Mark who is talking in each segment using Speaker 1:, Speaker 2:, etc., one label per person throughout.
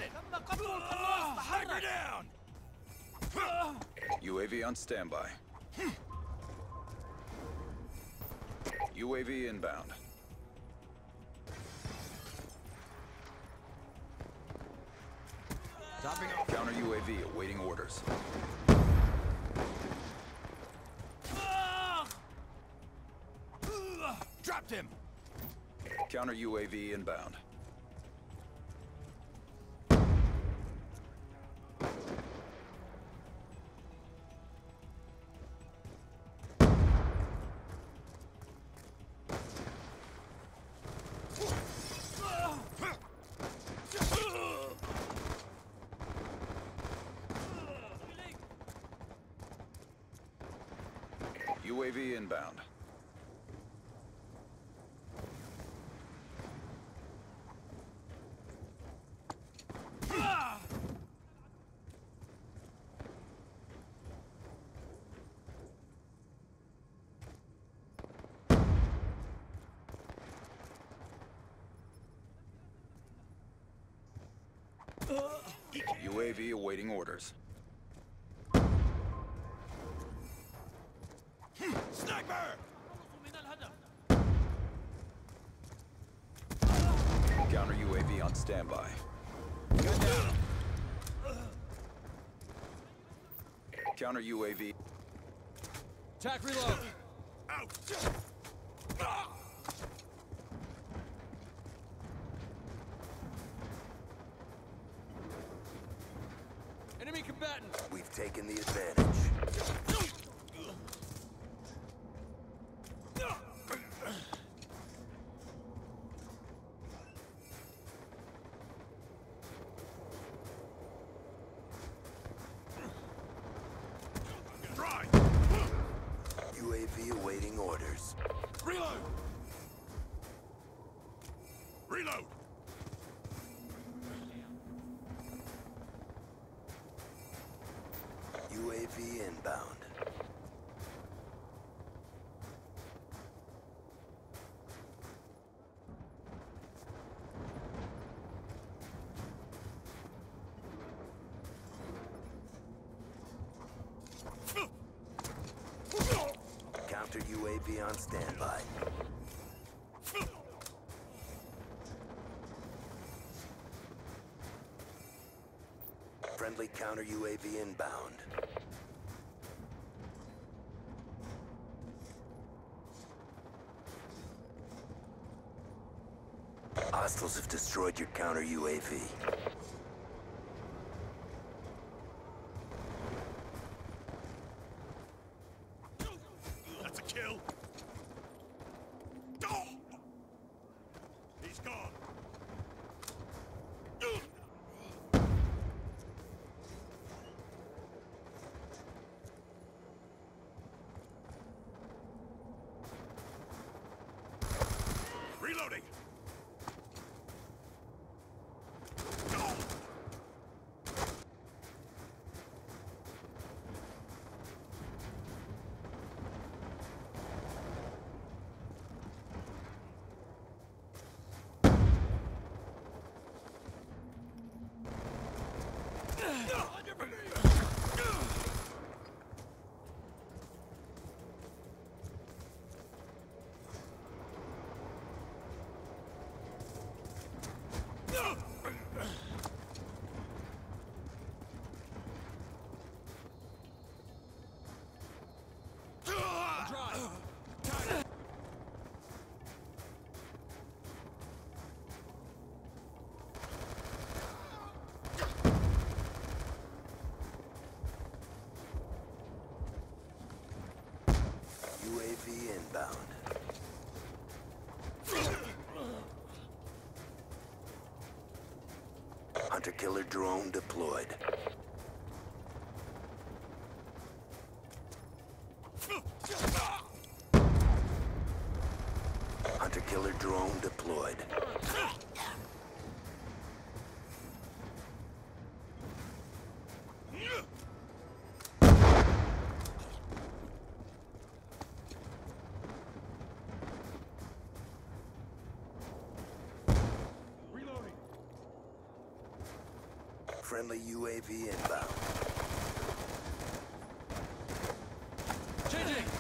Speaker 1: Sniper down!
Speaker 2: UAV on standby. UAV inbound.
Speaker 1: Topping off.
Speaker 2: Counter UAV awaiting orders.
Speaker 1: Dropped him!
Speaker 2: Counter UAV inbound. UAV inbound. UAV awaiting orders.
Speaker 1: Sniper!
Speaker 2: Counter UAV on standby.
Speaker 1: Gun down!
Speaker 2: Counter UAV.
Speaker 1: Attack reload! Out! Enemy combatant!
Speaker 3: We've taken the advantage.
Speaker 1: Dry!
Speaker 3: UAV awaiting orders.
Speaker 1: Reload! Reload!
Speaker 3: UAV inbound. Counter UAV on standby. Friendly counter UAV inbound. Hostiles have destroyed your counter UAV.
Speaker 1: That's a kill! Oh! He's gone! Reloading!
Speaker 3: UAV inbound. Hunter-killer drone deployed. Hunter-killer drone deployed. Friendly UAV inbound.
Speaker 4: Changing!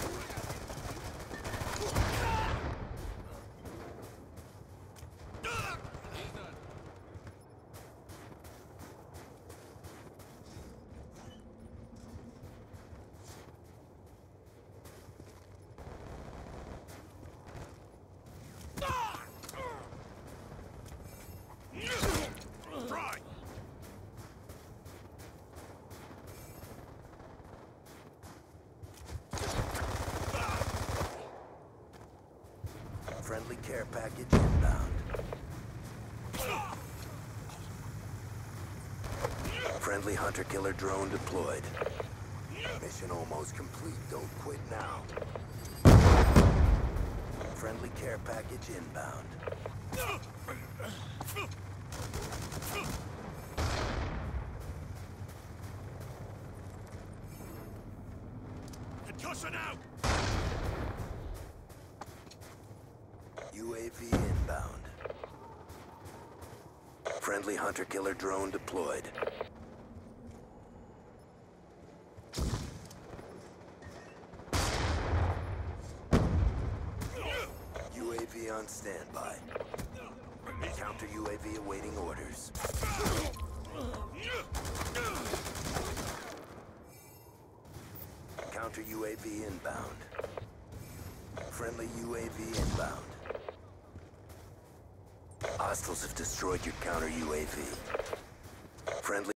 Speaker 1: Try!
Speaker 3: Friendly care package inbound. Friendly hunter-killer drone deployed. Mission almost complete. Don't quit now. Friendly care package inbound.
Speaker 1: Concussion out!
Speaker 3: UAV inbound. Friendly hunter-killer drone deployed. UAV on standby. Counter UAV awaiting orders. Counter UAV inbound. Friendly UAV inbound. Hostiles have destroyed your counter UAV. Friendly